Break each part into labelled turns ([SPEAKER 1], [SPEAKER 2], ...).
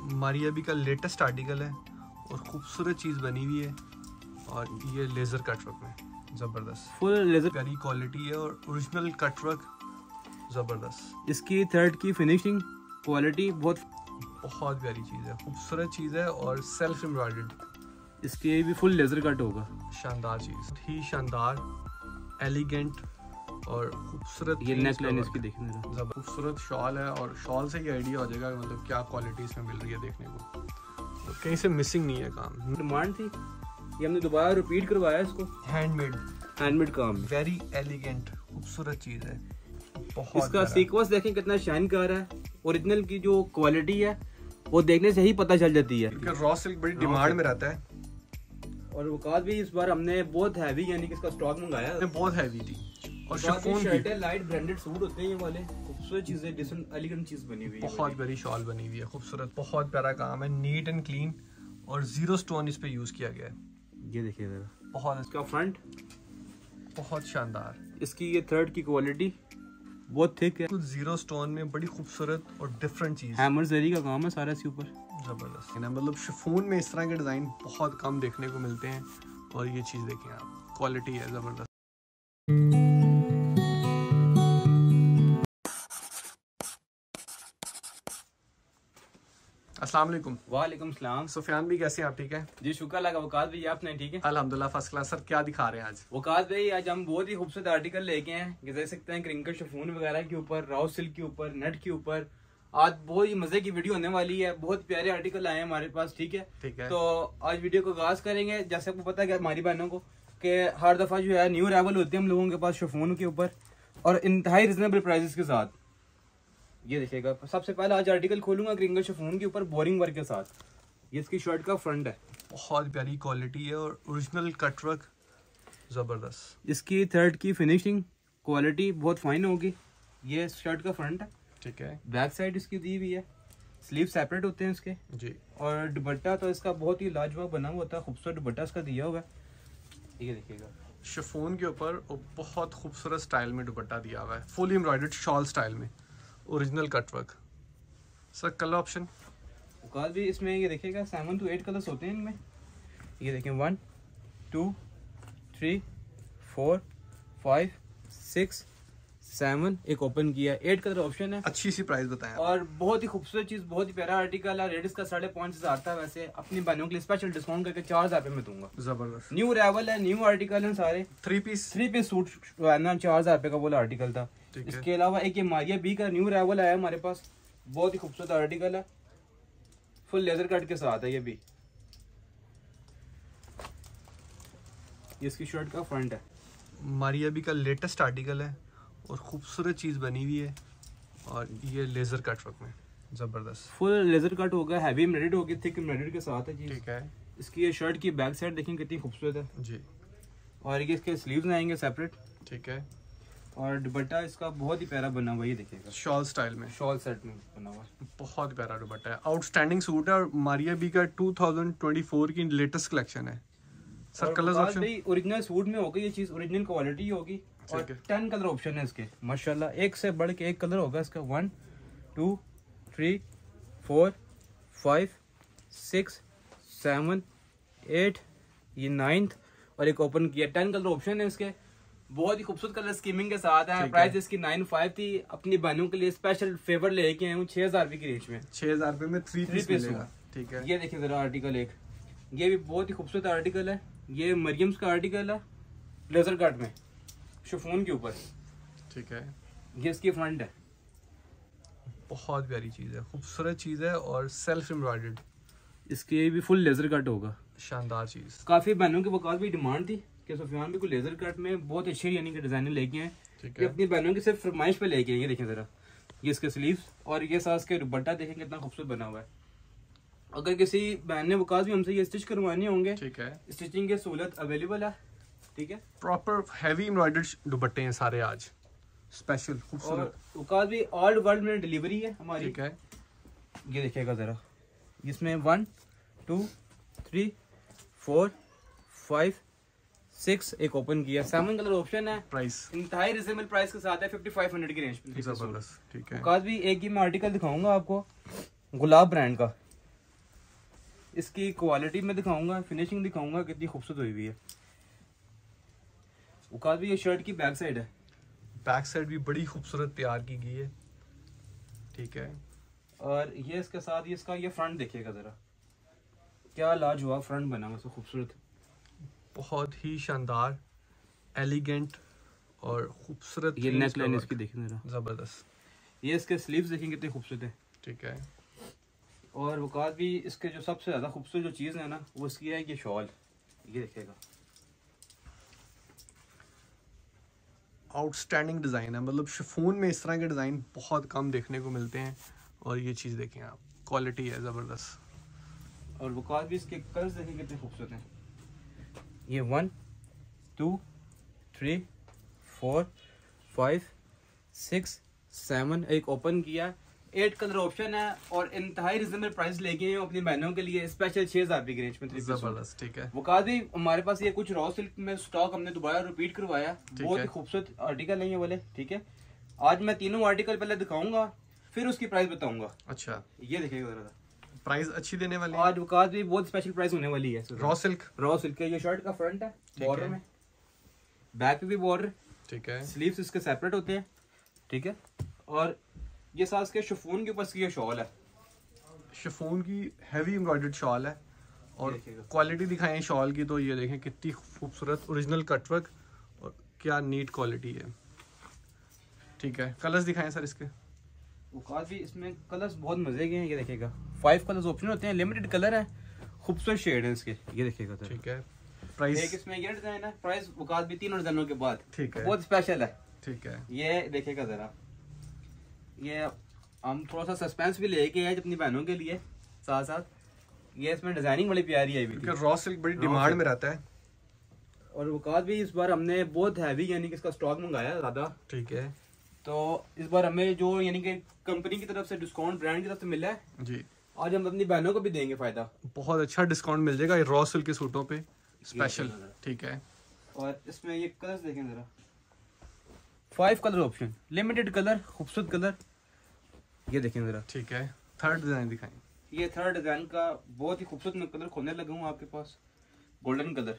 [SPEAKER 1] मारियाबी का latest article है और खूबसूरत चीज़ बनी हुई है और ये लेज़र कट वर्क में ज़बरदस्त
[SPEAKER 2] फुल लेजर
[SPEAKER 1] प्यारी क्वालिटी है और ओरिजिनल कट वर्क ज़बरदस्त।
[SPEAKER 2] इसकी थ्रेड की फिनिशिंग क्वालिटी बहुत
[SPEAKER 1] प्यारी चीज़ है, खूबसूरत चीज़ है और सेल्फ एम्ब्रॉयडर्ड।
[SPEAKER 2] इसके भी फुल लेजर कट होगा।
[SPEAKER 1] शानदार चीज़ ही शानदार एलिगेंट और खूबसूरत।
[SPEAKER 2] ये नेक लाइन इसकी देखने जरा
[SPEAKER 1] खूबसूरत शॉल है और शॉल से ही आइडिया हो जाएगा मतलब क्या क्वालिटी इसमें मिल रही है देखने को। तो कहीं से मिसिंग नहीं है काम।
[SPEAKER 2] डिमांड थी, ये हमने दोबारा रिपीट करवाया इसको। हैंडमेड काम,
[SPEAKER 1] वेरी एलिगेंट खूबसूरत चीज़ है। बहुत
[SPEAKER 2] इसका सीक्वेंस देखें कितना शाइन कर रहा है। ओरिजिनल की जो क्वालिटी है वो देखने से ही पता चल जाती है।
[SPEAKER 1] रॉ सिल्क बड़ी डिमांड में रहता है
[SPEAKER 2] और वकात भी इस बार हमने बहुत हैवी यानी कि इसका स्टॉक मंगाया,
[SPEAKER 1] बहुत हैवी थी। और शिफॉन
[SPEAKER 2] की लाइट ब्रांडेड सूट होते हैं ये वाले, खूबसूरत चीजें, डिसेंट एलिगेंट चीज बनी हुई है।
[SPEAKER 1] बहुत बड़ी शॉल बनी हुई है, खूबसूरत, बहुत प्यारा काम है, नीट एंड क्लीन और 0 स्टोन इस पे यूज किया गया है।
[SPEAKER 2] ये देखिए जरा,
[SPEAKER 1] बहुत
[SPEAKER 2] इसका फ्रंट
[SPEAKER 1] बहुत शानदार।
[SPEAKER 2] इसकी ये थ्रेड की क्वालिटी बहुत थिक है,
[SPEAKER 1] 0 स्टोन में बड़ी खूबसूरत और डिफरेंट चीज।
[SPEAKER 2] हैमर जरी का काम है सारा इसके ऊपर,
[SPEAKER 1] जबरदस्त। मतलब शिफॉन में इस तरह के डिजाइन बहुत कम देखने को मिलते हैं और ये चीज देखें आप, क्वालिटी है जबरदस्त। अस्सलाम वालेकुम।
[SPEAKER 2] वालेकुम सलाम।
[SPEAKER 1] सुफियान भी कैसे हैं आप? ठीक है
[SPEAKER 2] जी, शुक्र लगा। वकात भाई आपने ठीक है?
[SPEAKER 1] अल्हम्दुलिल्लाह फर्स्ट क्लास। सर क्या दिखा रहे हैं आज?
[SPEAKER 2] वकात भाई आज हम बहुत ही खूबसूरत आर्टिकल लेके हैं, देख सकते हैं क्रिंकल शिफॉन वगैरह के ऊपर, राउ सिल्क के ऊपर, नेट के ऊपर। आज बहुत ही मजे की वीडियो होने वाली है, बहुत प्यारे आर्टिकल आए हैं हमारे पास। ठीक है, तो आज वीडियो को आगाज करेंगे। जैसे आपको पता है हमारी बहनों को कि हर दफा जो है न्यू अराइवल होते हैं हम लोगों के पास शिफॉन के ऊपर और इंतहाई रिजनेबल प्राइसेस के साथ। ये देखिएगा, सबसे पहला आज आर्टिकल खोलूंगा क्रिंकल शिफॉन के ऊपर बोरिंग वर्क के साथ। ये इसकी शर्ट का फ्रंट है,
[SPEAKER 1] बहुत प्यारी क्वालिटी है और ओरिजिनल कट वर्क जबरदस्त।
[SPEAKER 2] इसकी थ्रेड की फिनिशिंग क्वालिटी बहुत फाइन होगी। ये शर्ट का फ्रंट है,
[SPEAKER 1] ठीक है।
[SPEAKER 2] बैक साइड इसकी दी हुई है, स्लीव सेपरेट होते हैं इसके
[SPEAKER 1] जी। और
[SPEAKER 2] दुपट्टा तो इसका बहुत ही लाजवाब बना हुआ होता है, खूबसूरत दुपट्टा इसका दिया हुआ है। ये देखिएगा,
[SPEAKER 1] शिफॉन के ऊपर बहुत खूबसूरत स्टाइल में दुपट्टा दिया हुआ है, फुल एम्ब्रॉयडर्ड शॉल स्टाइल में, ओरिजिनल कट वर्क। सर कलर ऑप्शन
[SPEAKER 2] औकात भी इसमें ये देखिएगा 7 to 8 कलर्स होते हैं इनमें। ये देखें 1 2 3 4 5 6 7, एक ओपन किया, 8 कलर ऑप्शन है।
[SPEAKER 1] अच्छी सी प्राइस बताएं
[SPEAKER 2] और बहुत ही खूबसूरत चीज, बहुत ही प्यारा आर्टिकल है। रेट इसका 5,500 था। वैसे अपनी बहनों के लिए स्पेशल डिस्काउंट करके 4,000 रुपए में दूंगा।
[SPEAKER 1] जबरदस्त।
[SPEAKER 2] न्यू अराइवल है, न्यू आर्टिकल है सारे।
[SPEAKER 1] 3 पीस
[SPEAKER 2] सूट है ना, 4,000 रुपए का बोला आर्टिकल था। इसके अलावा एक ये मारिया बी का न्यू अराइवल आया हमारे पास, बहुत ही खूबसूरत आर्टिकल है, फुल लेजर कट के साथ है। ये भी इसकी शर्ट का फ्रंट है,
[SPEAKER 1] मारिया बी का लेटेस्ट आर्टिकल है और खूबसूरत चीज़ बनी हुई है और ये लेज़र कट वर्क में ज़बरदस्त।
[SPEAKER 2] फुल लेजर कट होगा, हैवी एम्ब्रॉयडर्ड होगी, थिक एम्ब्रॉयडर्ड के साथ है जी।
[SPEAKER 1] ठीक है।
[SPEAKER 2] इसकी ये शर्ट की बैक साइड देखें कितनी खूबसूरत है
[SPEAKER 1] जी।
[SPEAKER 2] और ये इसके स्लीव्स आएंगे सेपरेट।
[SPEAKER 1] ठीक है।
[SPEAKER 2] और दुपट्टा इसका बहुत ही प्यारा बना हुआ है, ये देखिएगा,
[SPEAKER 1] शॉल स्टाइल में,
[SPEAKER 2] शॉल सेट में बना हुआ है।
[SPEAKER 1] बहुत प्यारा दुपट्टा है, आउटस्टैंडिंग सूट है और मारिया बी का 2024 की लेटेस्ट कलेक्शन है। सर कलर्स ऑप्शन
[SPEAKER 2] ओरिजिनल सूट में होगी, ये चीज ओरिजिनल क्वालिटी होगी और 10 कलर ऑप्शन है इसके माशाल्लाह, एक से बढ़ के एक कलर होगा इसका। 1 2 3 4 5 6 7 8, ये 9th और एक ओपन किया। 10 कलर ऑप्शन है इसके, बहुत ही खूबसूरत कलर स्कीमिंग के साथ है। प्राइस इसकी 9,500 थी। अपनी बहनों के लिए स्पेशल फेवर लेके आए हूँ 6,000 रुपए की रेंज में।
[SPEAKER 1] 6,000 रुपए में 3 पीस मिलेगा। ठीक है।
[SPEAKER 2] ये देखिए जरा आर्टिकल एक, ये भी बहुत ही खूबसूरत आर्टिकल है। ये मरियम्स का आर्टिकल है, लेजर कट में शिफॉन के ऊपर।
[SPEAKER 1] ठीक है।
[SPEAKER 2] ये इसकी फ्रंट है,
[SPEAKER 1] बहुत प्यारी चीज़ है, खूबसूरत चीज़ है और सेल्फ एम्ब्रॉयडर्ड।
[SPEAKER 2] इसके भी फुल लेजर कट होगा,
[SPEAKER 1] शानदार चीज़।
[SPEAKER 2] काफी बहनों के वकात भी डिमांड थी कि सुफियान भी कोई लेजर कट में बहुत अच्छे यानी कि डिजाइनर लेके हैं।
[SPEAKER 1] ठीक
[SPEAKER 2] है, अपनी बहनों की सिर्फ फरमाइश पे लेके आएंगे। देखें जरा, ये इसके स्लीव्स और ये साथ के दुपट्टा देखें कितना खूबसूरत बना हुआ है। अगर किसी बहन ने वकात भी हमसे ये स्टिच करवाने होंगे, ठीक है, स्टिचिंग की सहूलत अवेलेबल है। ठीक है,
[SPEAKER 1] प्रॉपर हैवी एम्ब्रॉयडर्ड दुपट्टे हैं सारे आज, स्पेशल खूबसूरत।
[SPEAKER 2] वकात भी ऑल वर्ल्ड में डिलीवरी है हमारी।
[SPEAKER 1] ठीक है।
[SPEAKER 2] ये देखिएगा जरा, इसमें 1 2 3 4 5 6, एक ओपन किया, 7 कलर ऑप्शन है।
[SPEAKER 1] प्राइस
[SPEAKER 2] इंतहाई रिजनेबल प्राइस के साथ है, 5500 की रेंज में।
[SPEAKER 1] जबरदस्त। ठीक है।
[SPEAKER 2] वकात भी एक ही मैं आर्टिकल दिखाऊंगा आपको, गुलाब ब्रांड का। इसकी क्वालिटी में दिखाऊंगा, फिनिशिंग दिखाऊंगा कितनी खूबसूरत हुई हुई है। उकाद भी ये शर्ट की बैक साइड है,
[SPEAKER 1] बैक साइड भी बड़ी खूबसूरत तैयार की गई है, ठीक है।
[SPEAKER 2] और ये इसके साथ इसका ये फ्रंट देखिएगा जरा, क्या लाजवाब फ्रंट बना हुआ, खूबसूरत,
[SPEAKER 1] बहुत ही शानदार, एलिगेंट और खूबसूरत।
[SPEAKER 2] ये नेक लाइन इसकी देखिए जरा,
[SPEAKER 1] जबरदस्त।
[SPEAKER 2] ये इसके स्लीव्स देखेंगे कितने खूबसूरत है,
[SPEAKER 1] ठीक है।
[SPEAKER 2] और वकात भी इसके जो सबसे ज्यादा खूबसूरत जो चीज है ना वो इसकी है ये शॉल, ये देखिएगा
[SPEAKER 1] आउटस्टैंडिंग डिज़ाइन है, मतलब शिफॉन में इस तरह के डिज़ाइन बहुत कम देखने को मिलते हैं। और ये चीज़ देखें आप, क्वालिटी है ज़बरदस्त।
[SPEAKER 2] और वकात भी इसके कलर्स देखें कितने खूबसूरत हैं। ये 1 2 3 4 5 6 7 एक ओपन किया, 8 कलर ऑप्शन है और इंतहाई रिजनेबल प्राइस लेके हैं अपनी बहनों के लिए, स्पेशल 6000 की रेंज में।
[SPEAKER 1] जबरदस्त, ठीक है।
[SPEAKER 2] वकात भी हमारे पास ये कुछ रॉ सिल्क में स्टॉक हमने दोबारा रिपीट करवाया, बहुत ही खूबसूरत आर्टिकल है ये वाले, ठीक है। आज मैं तीनों आर्टिकल पहले दिखाऊंगा फिर उसकी प्राइस बताऊंगा।
[SPEAKER 1] अच्छा,
[SPEAKER 2] ये देखिएगा जरा,
[SPEAKER 1] प्राइस अच्छी देने वाली है
[SPEAKER 2] आज वकात भी बहुत स्पेशल प्राइस होने वाली है।
[SPEAKER 1] रॉ सिल्क
[SPEAKER 2] है, ये शर्ट का फ्रंट है बॉर्डर में, बैक पे भी बॉर्डर,
[SPEAKER 1] ठीक है।
[SPEAKER 2] स्लीव्स इसके सेपरेट होते हैं, ठीक है। और ये साथ के शिफॉन के ऊपर ये शॉल है,
[SPEAKER 1] शिफॉन की हैवी एम्ब्रॉयडर्ड शॉल है। और क्वालिटी दिखाएं शॉल की तो ये देखें कितनी खूबसूरत ओरिजिनल कटवर्क और क्या नीट क्वालिटी है, ठीक है। कलर्स दिखाएं सर इसके।
[SPEAKER 2] काफी इसमें कलर्स बहुत मजे के हैं, ये देखिएगा 5 कलर्स ऑप्शन होते हैं, लिमिटेड कलर है, खूबसूरत शेड है इसके, ये देखिएगा सर,
[SPEAKER 1] ठीक है। प्राइस
[SPEAKER 2] एक इसमें ये डिजाइन है, प्राइस वकात भी 3 डिजाइनों के बाद,
[SPEAKER 1] ठीक है,
[SPEAKER 2] बहुत स्पेशल है,
[SPEAKER 1] ठीक है।
[SPEAKER 2] ये देखिएगा जरा, ये हम थोड़ा सा सस्पेंस भी लेके आए अपनी बहनों के लिए, साथ साथ ये इसमें डिजाइनिंग बड़ी प्यारी है,
[SPEAKER 1] क्योंकि रॉ सिल्क बड़ी डिमांड में रहता है।
[SPEAKER 2] और वकात भी इस बार हमने बहुत हैवी यानी कि इसका स्टॉक मंगाया ज्यादा,
[SPEAKER 1] ठीक है।
[SPEAKER 2] तो इस बार हमें जो यानी कि कंपनी की तरफ से डिस्काउंट, ब्रांड की तरफ से मिला है
[SPEAKER 1] जी,
[SPEAKER 2] आज हम अपनी बहनों को भी देंगे फायदा,
[SPEAKER 1] बहुत अच्छा डिस्काउंट मिल जाएगा रॉ सिल्क के सूटों पे स्पेशल, ठीक है।
[SPEAKER 2] और इसमें ये कलर्स देखें जरा, 5 कलर ऑप्शन, लिमिटेड कलर, खूबसूरत कलर, ये देखें जरा,
[SPEAKER 1] ठीक है। थर्ड डिजाइन दिखाएं।
[SPEAKER 2] ये थर्ड डिजाइन का बहुत ही खूबसूरत मैं कलर खोलने लगा हूँ आपके पास, गोल्डन कलर,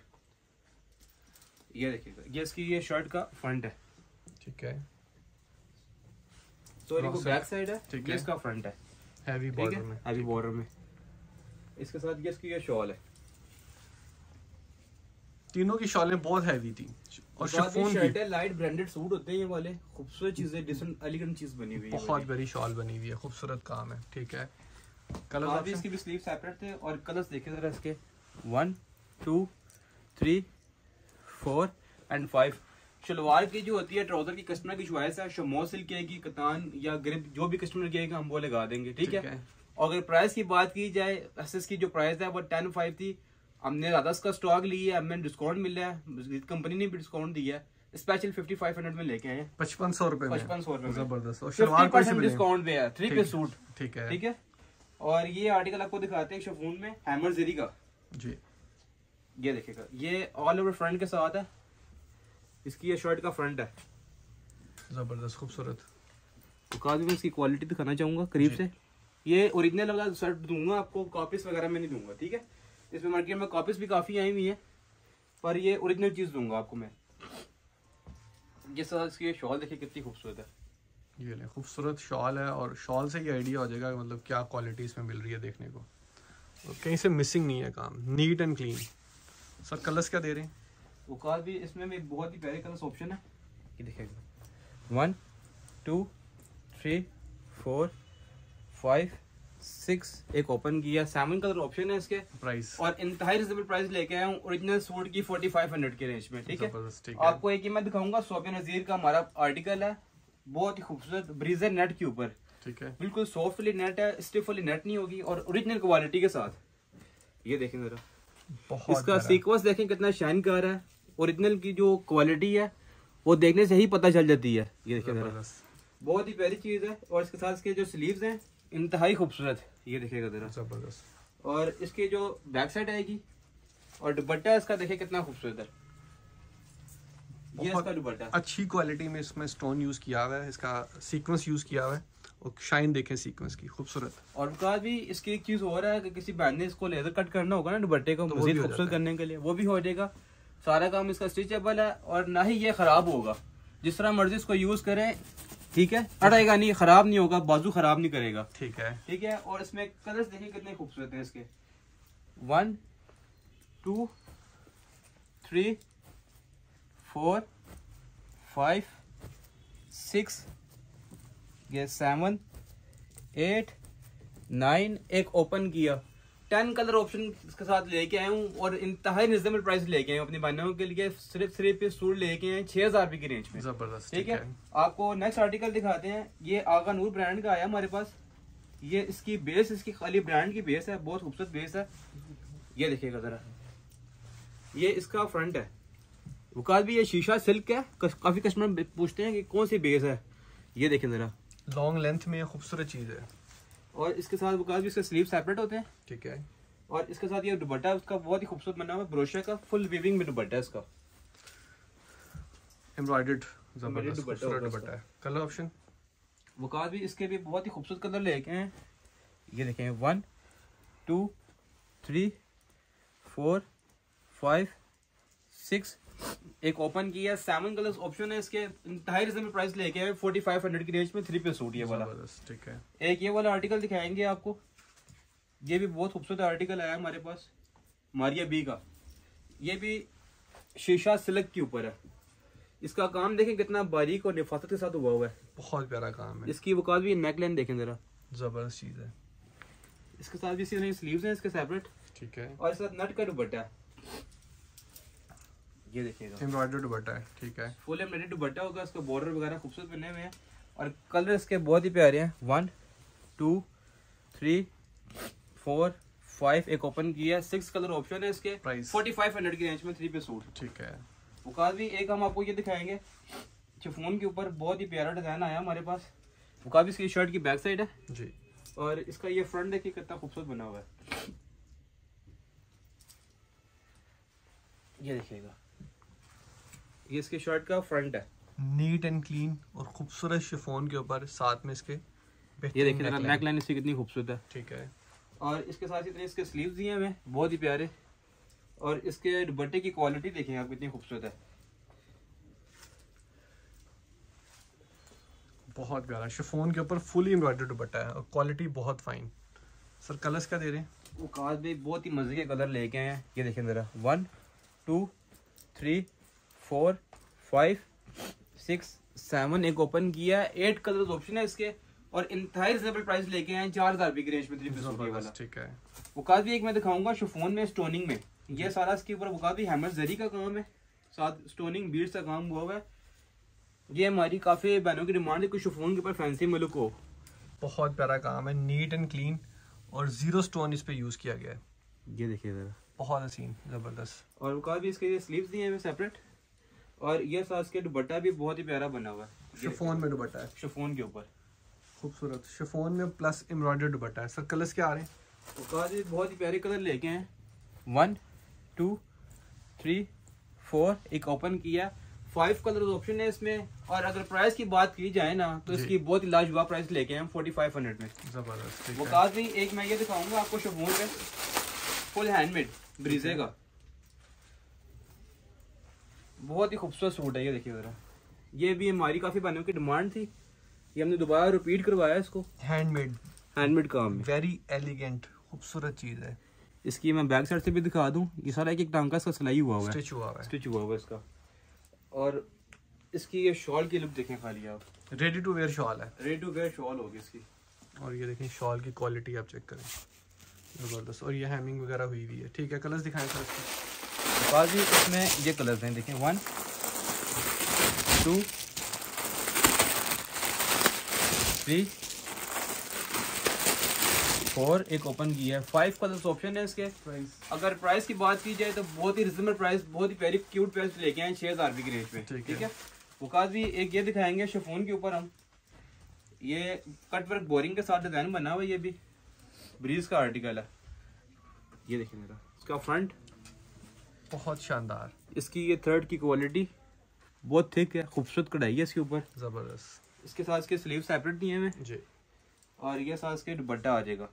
[SPEAKER 2] ये देखिएगा, ये इसकी ये शर्ट का फ्रंट है,
[SPEAKER 1] ठीक है।
[SPEAKER 2] सॉरी वो बैक साइड है,
[SPEAKER 1] ठीक
[SPEAKER 2] ये
[SPEAKER 1] है।
[SPEAKER 2] इसका फ्रंट है,
[SPEAKER 1] हैवी बॉर्डर में,
[SPEAKER 2] हैवी बॉर्डर में, इसके साथ ये इसकी ये शॉल है,
[SPEAKER 1] तीनों की शॉलें बहुत हैवी थी और शिफॉन
[SPEAKER 2] शर्ट है, लाइट ब्रांडेड सूट होते हैं ये वाले, खूबसूरत चीजें, डिसेंट एलिगेंट चीज बनी हुई है,
[SPEAKER 1] बहुत बड़ी शॉल बनी हुई है, खूबसूरत काम है, ठीक है। कलर
[SPEAKER 2] ऑप्शन इसकी भी स्लीव सेपरेट थे, और कलर्स देखे जरा इसके 1 2 3 4 एंड 5। शलवार की जो होती है ट्राउजर की कस्टमर की चॉइस है, शमो सिल्क की, कतान या ग्रिप, जो भी कस्टमर कहेगा हम वो लगा देंगे, ठीक है। और अगर प्राइस की बात की जाए, एसएस की जो प्राइस है वो 10.5 थी, हमने ज्यादा इसका स्टॉक लिया है, हमें डिस्काउंट मिल रहा है, कंपनी ने भी डिस्काउंट दिया है, स्पेशल 5500 में लेके आए हैं,
[SPEAKER 1] 5500 रुपए में,
[SPEAKER 2] 5500 रुपए में
[SPEAKER 1] जबरदस्त। और शलवार को
[SPEAKER 2] डिस्काउंट पे है, 3 पीस सूट,
[SPEAKER 1] ठीक है,
[SPEAKER 2] ठीक है। और ये आर्टिकल आपको दिखाते हैं शिफॉन में, हैमर जरी का
[SPEAKER 1] जी,
[SPEAKER 2] ये देखिएगा, ये ऑल ओवर फ्रंट के साथ है, इसकी ये शर्ट का फ्रंट है,
[SPEAKER 1] जबरदस्त खूबसूरत।
[SPEAKER 2] तो काफी मैं इसकी क्वालिटी दिखाना चाहूंगा करीब से, ये ओरिजिनल वाला शर्ट दूंगा आपको, कॉपीज वगैरह में नहीं दूंगा, ठीक है। इसमें मार्केट में कॉपीज भी काफी आई हुई है, पर ये ओरिजिनल चीज दूंगा आपको मैं। ये सर इसकी शॉल देखिए कितनी खूबसूरत है,
[SPEAKER 1] ये ले खूबसूरत शॉल है, और शॉल से ये आइडिया हो जाएगा मतलब क्या क्वालिटी इसमें मिल रही है देखने को, और कहीं से मिसिंग नहीं है काम, neat and clean. Sir colours क्या दे रहे हैं?
[SPEAKER 2] वो कार भी इसमें भी बहुत ही प्यारे कलर्स ऑप्शन है, ये देखिएगा 1 2 3 4 5 6 एक ओपन किया, 7 कलर ऑप्शन है इसके,
[SPEAKER 1] प्राइस
[SPEAKER 2] और इंतहाई रिजनेबल प्राइस लेके आया हूँ ओरिजिनल सूट की 4500 के रेंज में, ठीक है। आपको एक ही मैं दिखाऊंगा, सोफिया नजीर का हमारा आर्टिकल है, बहुत ही खूबसूरत ब्रीजर नेट के ऊपर,
[SPEAKER 1] ठीक है,
[SPEAKER 2] बिल्कुल सॉफ्टली नेट है, स्टिफली नेट नहीं होगी, और ओरिजिनल क्वालिटी के साथ, ये देखें जरा,
[SPEAKER 1] बहुत
[SPEAKER 2] इसका सीक्वेंस देखें कितना शाइन कर रहा है, ओरिजिनल की जो क्वालिटी है वो देखने से ही पता चल जाती है, ये देखें जरा, बहुत ही प्यारी चीज है। और इसके साथ इसके जो स्लीव्स हैं इंतहाई खूबसूरत, ये देखिएगा जरा,
[SPEAKER 1] जबरदस्त।
[SPEAKER 2] और इसकी जो बैक साइड आएगी और दुपट्टा इसका देखिए कितना खूबसूरत है, ये इसका दुपट्टा,
[SPEAKER 1] अच्छी क्वालिटी में इसमें स्टोन यूज किया हुआ है, इसका सीक्वेंस यूज किया हुआ है, और शाइन देखें सीक्वेंस की, खूबसूरत।
[SPEAKER 2] और बाद भी इसकी एक चीज़ हो रहा है कि किसी बहन ने इसको लेजर कट करना होगा ना दुपट्टे को मजीद खूबसूरत करने के लिए, वो भी हो जाएगा। सारा काम इसका स्ट्रेचेबल है और ना ही ये खराब होगा, जिस तरह मर्जी इसको यूज करें, ठीक है, अड़ेगा नहीं, खराब नहीं होगा, बाजू खराब नहीं करेगा,
[SPEAKER 1] ठीक है,
[SPEAKER 2] ठीक है। और इसमें कलर्स देखिए कितने खूबसूरत हैं इसके, 1 2 3 4 5 6 ये 7 8 9, एक ओपन किया, 10 कलर ऑप्शन इसके साथ लेके आया हूँ और इंतहाई रिजनेबल प्राइस लेके आया हूँ अपनी बहनों के लिए। सिर्फ ये सूट लेके आए 6000 रुपए की रेंज में,
[SPEAKER 1] जबरदस्त,
[SPEAKER 2] ठीक है। आपको नेक्स्ट आर्टिकल दिखाते हैं। ये आगा नूर ब्रांड का आया हमारे पास। ये इसकी बेस, इसकी खाली ब्रांड की बेस है, बहुत खूबसूरत बेस है। ये देखिएगा जरा, ये इसका फ्रंट है। वकाल भी ये शीशा सिल्क है, काफी कस्टमर पूछते हैं कि कौन सी बेस है। ये देखें जरा,
[SPEAKER 1] लॉन्ग लेंथ में खूबसूरत चीज है।
[SPEAKER 2] और इसके साथ वकाल भी इसके स्लीव सेपरेट होते हैं,
[SPEAKER 1] ठीक है।
[SPEAKER 2] और इसके साथ ये दुपट्टा उसका बहुत ही खूबसूरत बना हुआ है, ब्रोशा का फुल वीविंग में दुपट्टा है इसका,
[SPEAKER 1] एम्ब्रॉयडर्ड जबरदस्त खूबसूरत दुपट्टा है। कलर ऑप्शन
[SPEAKER 2] वकाल भी इसके भी बहुत ही खूबसूरत कलर लेके हैं। ये देखें 1 2 3 4 5 6, एक ओपन किया, 7 कलर्स ऑप्शन है इसके। इंतहाई रिजनेबल प्राइस लेके आए 4500 की रेंज में, 3 पीस सूट ये वाला,
[SPEAKER 1] ठीक है।
[SPEAKER 2] एक ये वाला आर्टिकल दिखाएंगे आपको, ये भी बहुत खूबसूरत आर्टिकल आया हमारे पास, मारिया बी का। ये भी शीशा सिल्क के ऊपर है। इसका काम देखें कितना बारीक और निफासत के साथ हुआ हुआ है,
[SPEAKER 1] बहुत प्यारा काम है।
[SPEAKER 2] इसकी वकाल भी नेकलाइन देखें जरा,
[SPEAKER 1] जबरदस्त चीज है।
[SPEAKER 2] इसके साथ भी इसी स्लीव्स हैं इसके सेपरेट,
[SPEAKER 1] ठीक है।
[SPEAKER 2] और इसके साथ नट का दुपट्टा है। ये देखिएगा
[SPEAKER 1] एम्ब्रॉयडर्ड दुपट्टा है, ठीक है।
[SPEAKER 2] फुल एम्ब्रॉयडर्ड दुपट्टा होगा, इसका बॉर्डर वगैरह खूबसूरत बने हुए हैं और कलर इसके बहुत ही प्यारे हैं। 1 2 3 4 5, एक ओपन किया, 6 कलर ऑप्शन है इसके।
[SPEAKER 1] प्राइस
[SPEAKER 2] 4500 की रेंज में 3 पीस सूट,
[SPEAKER 1] ठीक है।
[SPEAKER 2] वकाल भी एक हम आपको ये दिखाएंगे शिफॉन के ऊपर, बहुत ही प्यारा डिजाइन आया हमारे पास। वकाल भी इसकी शर्ट की बैक साइड है
[SPEAKER 1] जी,
[SPEAKER 2] और इसका ये फ्रंट देखिए कितना खूबसूरत बना हुआ है। ये देखिएगा, ये इसके शर्ट का फ्रंट है,
[SPEAKER 1] नीट एंड क्लीन और खूबसूरत शिफॉन के ऊपर, साथ में इसके
[SPEAKER 2] ये देखिए नेक लाइन इसकी कितनी खूबसूरत है,
[SPEAKER 1] ठीक है।
[SPEAKER 2] और इसके साथ इतने इसके स्लीव्स दिए हुए हैं बहुत ही प्यारे, और इसके दुपट्टे की क्वालिटी देखें आप कितनी खूबसूरत है,
[SPEAKER 1] बहुत प्यारा शिफॉन के ऊपर फुली एम्ब्रॉयडर्ड दुपट्टा है और क्वालिटी बहुत फाइन। सर कलर्स क्या दे रहे हैं?
[SPEAKER 2] वो काज भी बहुत ही मजे के कलर लेके आए हैं। ये देखें जरा, 1 2 3 4 5 6 7, एक ओपन किया, 8 कलर्स ऑप्शन है इसके, और इंतहाई रिजनेबल प्राइस लेके आए 4000 रुपए की रेंज में 3 पीस सूट वाला, ठीक है। वो काज भी एक मैं दिखाऊंगा शिफॉन में स्टोनिंग में, ये सारा इसके ऊपर वो काज भी हैमर जरी का काम है, साथ स्टोनिंग बीड्स का काम हुआ है। ये हमारी काफी बहनों की डिमांड है, कुछ शिफॉन के ऊपर फैंसी में लुक हो।
[SPEAKER 1] बहुत प्यारा काम है, नीट एंड क्लीन और 0 स्टोन इस पे यूज किया गया है।
[SPEAKER 2] ये देखिए जरा,
[SPEAKER 1] बहुत हसीन, जबरदस्त।
[SPEAKER 2] और वो भी इसके स्लीव्स दिए हैं सेपरेट, और ये साथ के दुपट्टा भी बहुत ही प्यारा बना हुआ है,
[SPEAKER 1] शिफॉन में दुपट्टा है,
[SPEAKER 2] शिफॉन के ऊपर
[SPEAKER 1] खूबसूरत शिफॉन में प्लस एम्ब्रॉयडर्ड दुपट्टा है। सर कलर्स क्या आ रहे हैं?
[SPEAKER 2] वो भी बहुत ही प्यारे कलर लेके हैं, 1 2 3 4, एक ओपन किया, 5 कलर ऑप्शन है इसमें। और अगर प्राइस की बात की जाए ना तो इसकी बहुत ही लाजवाब प्राइस लेके हैं 4500 में,
[SPEAKER 1] जबरदस्त।
[SPEAKER 2] वो काज भी एक मैं ये दिखाऊंगा आपको शिफॉन पे, फुल हैंडमेड ब्रीजे का, बहुत ही खूबसूरत सूट है। ये देखिए जरा, ये भी हमारी काफी बहनों की डिमांड थी, ये हमने दोबारा रिपीट करवाया इसको, हैंडमेड काम में,
[SPEAKER 1] वेरी एलिगेंट खूबसूरत चीज है।
[SPEAKER 2] इसकी मैं बैक साइड से भी दिखा दूं, ये सारा एक टांका इसका सिलाई हुआ हुआ है,
[SPEAKER 1] स्टिच हुआ
[SPEAKER 2] हुआ है इसका। और इसकी ये शॉल की लुक देखें खाली आप,
[SPEAKER 1] रेडी टू वेयर शॉल है,
[SPEAKER 2] रेडी टू वेयर शॉल होगी इसकी।
[SPEAKER 1] और ये देखें शॉल की क्वालिटी आप चेक करें, जबरदस्त। और ये हैमिंग वगैरह हुई हुई है, ठीक है। कलर्स दिखाएं सर इसके।
[SPEAKER 2] बाजी इसमें ये कलर्स हैं, देखें 1 2 3 4, एक ओपन किया है, 5 कलर्स ऑप्शन है इसके। अगर प्राइस की बात की जाए तो बहुत ही रिजनेबल प्राइस, बहुत ही प्यारी क्यूट प्राइस लेके आए 6000 रुपए की रेंज पे, ठीक है। वो काज भी एक ये दिखाएंगे शिफॉन के ऊपर हम, ये कट वर्क बोरिंग के साथ डिजाइन बना हुआ है, ये भी ब्रीज का आर्टिकल है। ये देखिए मेरा इसका फ्रंट
[SPEAKER 1] बहुत शानदार,
[SPEAKER 2] इसकी ये थ्रेड की क्वालिटी बहुत थिक है, खूबसूरत कढ़ाई है इसके ऊपर,
[SPEAKER 1] जबरदस्त।
[SPEAKER 2] इसके साथ इसके स्लीव सेपरेट दिए हुए
[SPEAKER 1] जी,
[SPEAKER 2] और ये साथ इसके दुपट्टा आ जाएगा,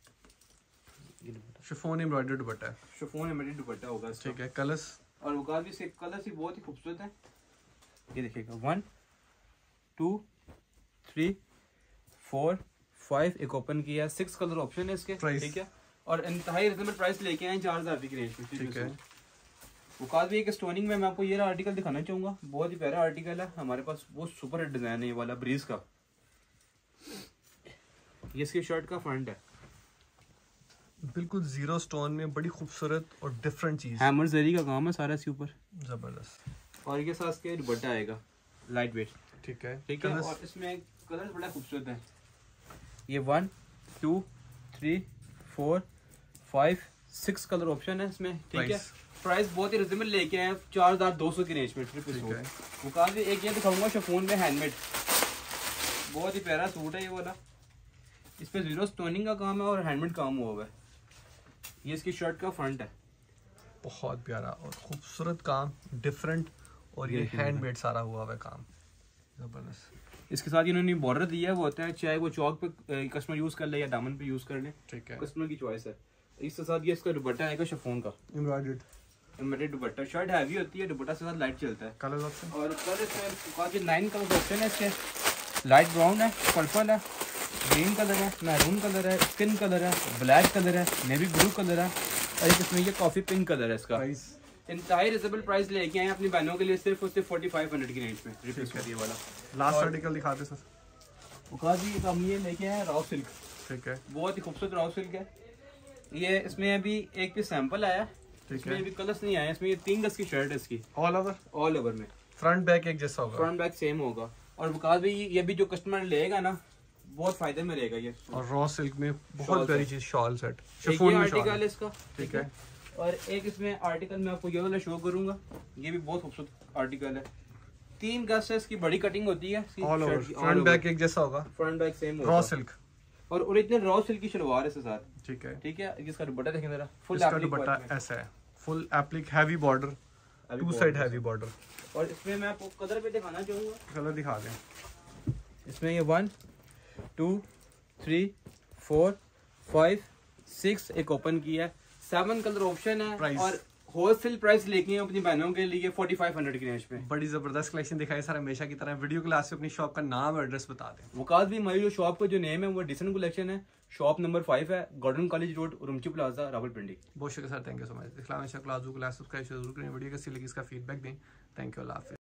[SPEAKER 1] शिफॉन एम्ब्रॉयडर्ड दुपट्टा है,
[SPEAKER 2] शिफॉन एम्ब्रॉयडर्ड दुपट्टा होगा इसका।
[SPEAKER 1] ठीक है। कलर्स
[SPEAKER 2] और वकास भी इसके कलर्स ही बहुत ही खूबसूरत है। ये देखिएगा 1 2 3 4 5 एक ओपन किया, 6 कलर ऑप्शन है इसके, ठीक है। और इंतहाई रिजनेबल प्राइस लेके आए 4000 की रेंज में, ठीक है। वकास भी एक स्टोनिंग में मैं आपको ये आर्टिकल दिखाना चाहूँगा, बहुत ही प्यारा आर्टिकल है हमारे पास, बहुत सुपर हिट डिज़ाइन है ये वाला ब्रीज का। ये इसकी शर्ट का फ्रंट है,
[SPEAKER 1] बिल्कुल जीरो स्टोन में, बड़ी खूबसूरत और डिफरेंट चीज,
[SPEAKER 2] हैमर जरी का काम है सारा इसके ऊपर,
[SPEAKER 1] जबरदस्त।
[SPEAKER 2] और ये साथ के दुपट्टा आएगा लाइट वेट,
[SPEAKER 1] ठीक है,
[SPEAKER 2] ठीक है। और इसमें कलर बड़ा खूबसूरत है, ये 1 2 3 4 5 6 कलर ऑप्शन है इसमें, ठीक है। प्राइस बहुत ही रिजनेबल लेके आए 4200 की रेंज में, वो काफी। एक ये दिखाऊंगा शिफॉन में हैंडमेड, बहुत ही प्यारा सूट है ये वाला, इस पे जीरो स्टोनिंग का काम है और हैंडमेड काम हुआ है। ये इसकी शर्ट का फ्रंट है,
[SPEAKER 1] बहुत प्यारा और खूबसूरत काम, डिफरेंट, और ये हैंडमेड सारा हुआ है काम, जबरदस्त।
[SPEAKER 2] इसके साथ इन्होंने बॉर्डर दिया है, वो होता है चाहे वो चौक पे कस्टमर यूज कर ले या दामन पे यूज कर ले,
[SPEAKER 1] ठीक है,
[SPEAKER 2] कस्टमर की चॉइस है। इसके साथ ये इसका दुपट्टा आएगा शिफॉन का एम्ब्रॉयडर्ड दुपट्टा, शर्ट हैवी होती है, दुपट्टा से साथ लाइट चलता है।
[SPEAKER 1] कलर ऑप्शन
[SPEAKER 2] और कलर इसमें काफी 9 कलर ऑप्शन है इसके, लाइट ब्राउन है, पर्पल है, ग्रीन कलर है, मैरून कलर है, स्किन कलर है, ब्लैक कलर है, नेवी ब्लू कलर है, और एक इसमें ये कॉफी पिंक कलर है इसका। इंतहाई रिजनेबल प्राइस लेके आए अपनी बहनों के लिए, सिर्फ उससे 4500 की रेंज में, ये वाला।
[SPEAKER 1] लास्ट आर्टिकल दिखाते सर।
[SPEAKER 2] जी हम ये लेके आए रॉ सिल्क,
[SPEAKER 1] ठीक है,
[SPEAKER 2] बहुत ही खूबसूरत रॉ सिल्क है ये। इसमें अभी एक पीस सैंपल आया, इसमें अभी कलर्स नहीं आए। इसमें ये 3 गज की शर्ट है इसकी, ऑल ओवर में,
[SPEAKER 1] फ्रंट बैक एक जैसा होगा,
[SPEAKER 2] फ्रंट बैक सेम होगा। और वकास भी ये भी जो कस्टमर लेगा ना बहुत फायदे में रहेगा ये।
[SPEAKER 1] और रॉ सिल्क में बहुत प्यारी चीज, शॉल सेट,
[SPEAKER 2] शिफॉन आर्टिकल है इसका, ठीक है। और एक इसमें आर्टिकल मैं आपको ये वाला शो करूंगा, ये भी बहुत खूबसूरत आर्टिकल है। 3 गज से इसकी बड़ी कटिंग होती है,
[SPEAKER 1] फ्रंट बैक एक जैसा होगा,
[SPEAKER 2] फ्रंट बैक सेम होगा,
[SPEAKER 1] रॉ सिल्क,
[SPEAKER 2] और ओरिजिनल रॉ सिल्क की शलवार है इसके साथ,
[SPEAKER 1] ठीक है,
[SPEAKER 2] ठीक है। इसका दुपट्टा देखें जरा, फुल
[SPEAKER 1] इसका दुपट्टा ऐसा है, full applique, heavy border, 2 side heavy border.
[SPEAKER 2] और इसमें मैं आपको कलर पे दिखाना चाहूंगा,
[SPEAKER 1] कलर दिखा दें।
[SPEAKER 2] इसमें ये 1 2 3 4 5 6 एक ओपन किया है, 7 कलर ऑप्शन है, और होलसेल प्राइस लेके अपनी बहनों के लिए 4500 की रेंज में।
[SPEAKER 1] बड़ी जबरदस्त कलेक्शन दिखाई सर, हमेशा की तरह। वीडियो क्लास से अपनी शॉप का नाम और एड्रेस बता दें।
[SPEAKER 2] वकास भी हमारी जो शॉप का जो नेम है वो डिसेंट कलेक्शन है, शॉप नंबर 5 है, Gordon College Road, Urumchi Plaza, Rawalpindi.
[SPEAKER 1] बहुत शुक्रिया sir, thank you so much. इस्लाम क्लास जरूर करें, वीडियो कैसी लगी इसका फीडबैक दें। थैंक यू, अल्लाह हाफिज़।